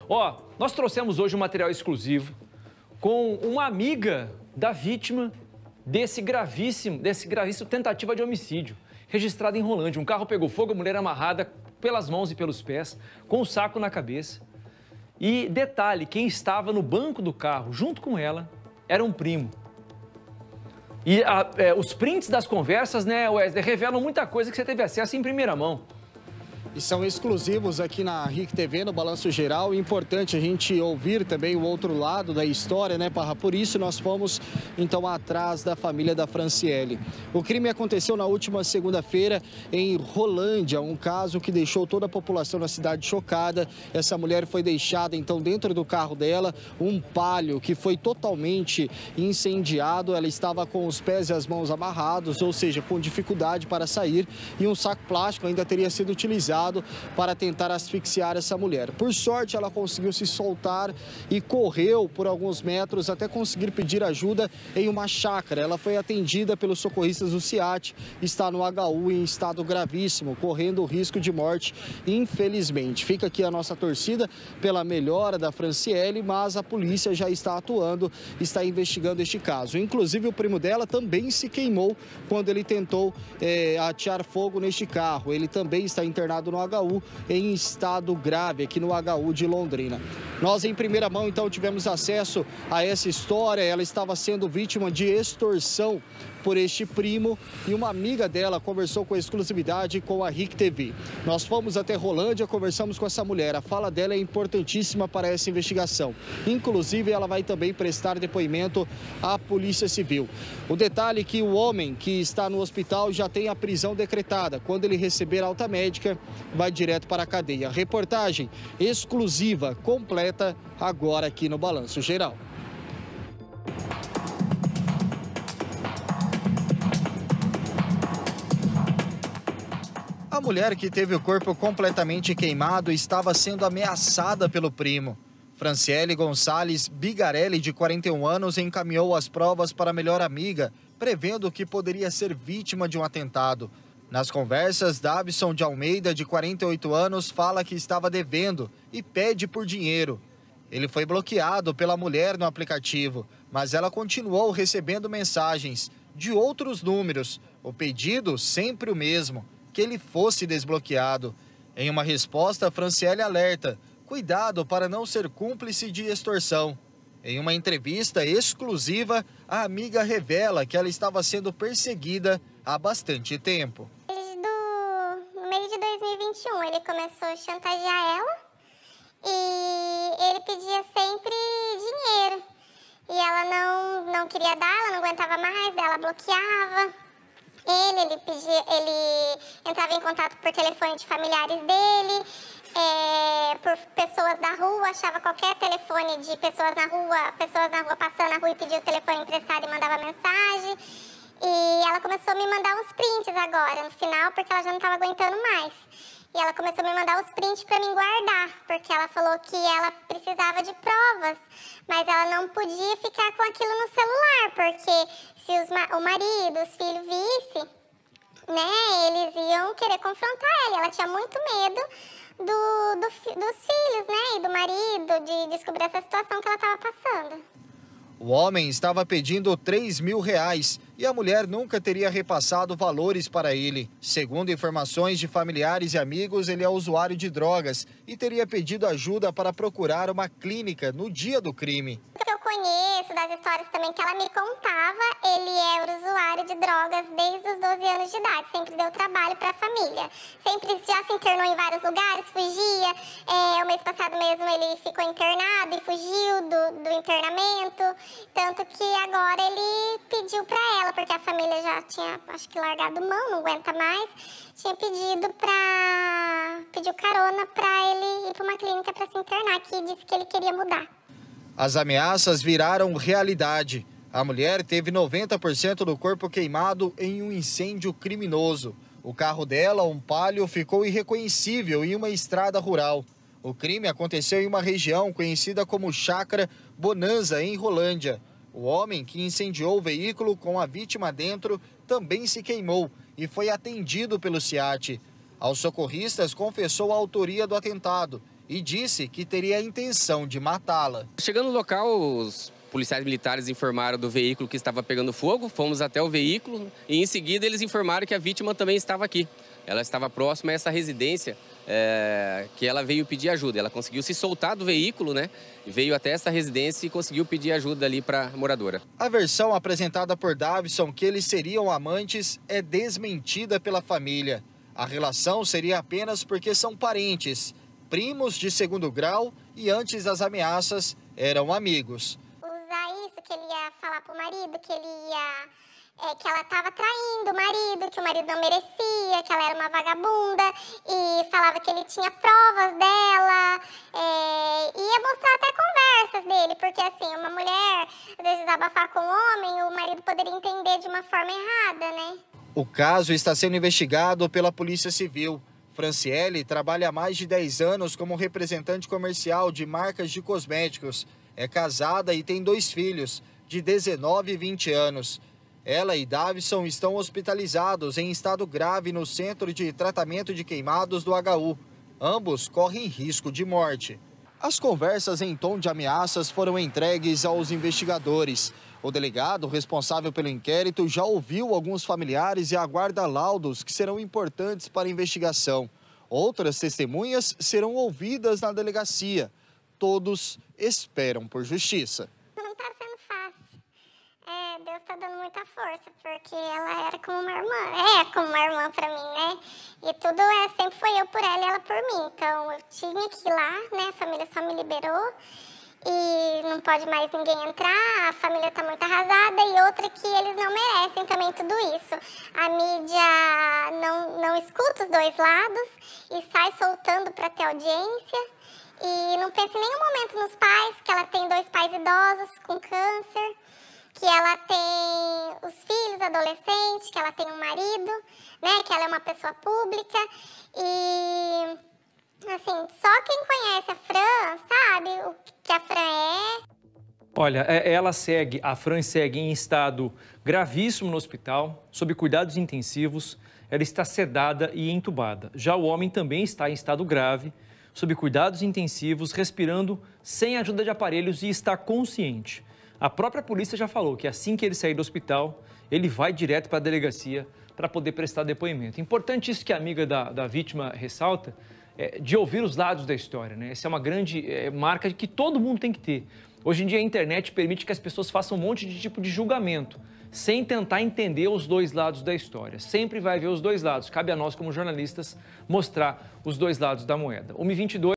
Ó, nós trouxemos hoje um material exclusivo com uma amiga da vítima desse gravíssimo tentativa de homicídio, registrado em Rolândia. Um carro pegou fogo, a mulher amarrada pelas mãos e pelos pés, com um saco na cabeça. E detalhe, quem estava no banco do carro junto com ela era um primo. E os prints das conversas, né, Wesley, revelam muita coisa que você teve acesso em primeira mão. E são exclusivos aqui na RIC TV, no Balanço Geral. Importante a gente ouvir também o outro lado da história, né, Parra? Por isso nós fomos, então, atrás da família da Franciele. O crime aconteceu na última segunda-feira em Rolândia, um caso que deixou toda a população da cidade chocada. Essa mulher foi deixada, então, dentro do carro dela, um Palio que foi totalmente incendiado. Ela estava com os pés e as mãos amarrados, ou seja, com dificuldade para sair, e um saco plástico ainda teria sido utilizado para tentar asfixiar essa mulher. Por sorte, ela conseguiu se soltar e correu por alguns metros até conseguir pedir ajuda em uma chácara. Ela foi atendida pelos socorristas do SEAT, está no HU em estado gravíssimo, correndo o risco de morte, infelizmente. Fica aqui a nossa torcida pela melhora da Franciele, mas a polícia já está atuando, está investigando este caso. Inclusive, o primo dela também se queimou quando ele tentou atear fogo neste carro. Ele também está internado no HU em estado grave aqui no HU de Londrina. Nós em primeira mão então tivemos acesso a essa história. Ela estava sendo vítima de extorsão por este primo e uma amiga dela conversou com exclusividade com a RIC TV. Nós fomos até Rolândia, conversamos com essa mulher. A fala dela é importantíssima para essa investigação. Inclusive, ela vai também prestar depoimento à Polícia Civil. O detalhe é que o homem que está no hospital já tem a prisão decretada. Quando ele receber alta médica, vai direto para a cadeia. Reportagem exclusiva, completa, agora aqui no Balanço Geral. A mulher que teve o corpo completamente queimado estava sendo ameaçada pelo primo. Franciele Gonçalves Bigarelli, de 41 anos, encaminhou as provas para a melhor amiga, prevendo que poderia ser vítima de um atentado. Nas conversas, Davison de Almeida, de 48 anos, fala que estava devendo e pede por dinheiro. Ele foi bloqueado pela mulher no aplicativo, mas ela continuou recebendo mensagens de outros números. O pedido sempre o mesmo, que ele fosse desbloqueado. Em uma resposta, Franciele alerta: cuidado para não ser cúmplice de extorsão. Em uma entrevista exclusiva, a amiga revela que ela estava sendo perseguida há bastante tempo. No meio de 2021, ele começou a chantagear ela e ele pedia sempre dinheiro. E ela não queria dar, ela não aguentava mais, ela bloqueava. Ele entrava em contato por telefone de familiares dele, por pessoas da rua, achava qualquer telefone de pessoas na rua passando na rua e pedia o telefone emprestado e mandava mensagem. E ela começou a me mandar uns prints agora, no final, porque ela já não estava aguentando mais. E ela começou a me mandar os prints para mim guardar, porque ela falou que ela precisava de provas, mas ela não podia ficar com aquilo no celular, porque se o marido, os filhos vissem, né, eles iam querer confrontar ela. Ela tinha muito medo dos filhos, né, e do marido, de descobrir essa situação que ela estava passando. O homem estava pedindo R$3.000 e a mulher nunca teria repassado valores para ele. Segundo informações de familiares e amigos, ele é usuário de drogas e teria pedido ajuda para procurar uma clínica no dia do crime. O que eu conheço das histórias também que ela me contava, ele é usuário de drogas desde os 12 anos de idade, sempre deu trabalho para a família. Sempre já se internou em vários lugares, fugia. O mês passado mesmo ele ficou internado e fugiu do internamento. Tanto que agora ele pediu para ela, porque a família já tinha, acho que, largado mão, não aguenta mais, tinha pediu carona para ele ir para uma clínica para se internar, que disse que ele queria mudar. As ameaças viraram realidade. A mulher teve 90% do corpo queimado em um incêndio criminoso. O carro dela, um Palio, ficou irreconhecível em uma estrada rural. O crime aconteceu em uma região conhecida como Chácara Bonanza, em Rolândia. O homem que incendiou o veículo com a vítima dentro também se queimou e foi atendido pelo SEAT. Aos socorristas, confessou a autoria do atentado e disse que teria a intenção de matá-la. Chegando no local, os policiais militares informaram do veículo que estava pegando fogo, fomos até o veículo e em seguida eles informaram que a vítima também estava aqui. Ela estava próxima a essa residência que ela veio pedir ajuda. Ela conseguiu se soltar do veículo, né? Veio até essa residência e conseguiu pedir ajuda ali para a moradora. A versão apresentada por Davison, que eles seriam amantes, é desmentida pela família. A relação seria apenas porque são parentes, primos de segundo grau e antes das ameaças eram amigos. Usar isso, que ele ia falar pro marido, que ele ia... que ela estava traindo o marido, que o marido não merecia, que ela era uma vagabunda e falava que ele tinha provas dela, ia mostrar até conversas dele, porque assim, uma mulher, às vezes desabafar com um homem, o marido poderia entender de uma forma errada, né? O caso está sendo investigado pela Polícia Civil. Franciele trabalha há mais de 10 anos como representante comercial de marcas de cosméticos. É casada e tem 2 filhos, de 19 e 20 anos. Ela e Davison estão hospitalizados em estado grave no Centro de Tratamento de Queimados do HU. Ambos correm risco de morte. As conversas em tom de ameaças foram entregues aos investigadores. O delegado responsável pelo inquérito já ouviu alguns familiares e aguarda laudos que serão importantes para a investigação. Outras testemunhas serão ouvidas na delegacia. Todos esperam por justiça. Não está sendo fácil. Deus está dando muita força, porque ela era como uma irmã. É como uma irmã para mim, né? E tudo sempre foi eu por ela e ela por mim. Então eu tinha que ir lá, né? A família só me liberou. E não pode mais ninguém entrar, a família está muito arrasada e outra que eles não merecem também tudo isso. A mídia não escuta os dois lados e sai soltando para ter audiência e não pensa em nenhum momento nos pais, que ela tem 2 pais idosos com câncer, que ela tem os filhos adolescentes, que ela tem um marido, né, que ela é uma pessoa pública e... assim, só quem conhece a Fran sabe o que a Fran é. Olha, a Fran segue em estado gravíssimo no hospital, sob cuidados intensivos, ela está sedada e entubada. Já o homem também está em estado grave, sob cuidados intensivos, respirando sem ajuda de aparelhos e está consciente. A própria polícia já falou que assim que ele sair do hospital, ele vai direto para a delegacia para poder prestar depoimento. Importante isso que a amiga da vítima ressalta, de ouvir os lados da história, né? Essa é uma grande marca que todo mundo tem que ter. Hoje em dia a internet permite que as pessoas façam um monte de tipo de julgamento, sem tentar entender os 2 lados da história. Sempre vai haver os 2 lados. Cabe a nós, como jornalistas, mostrar os 2 lados da moeda. 1h22.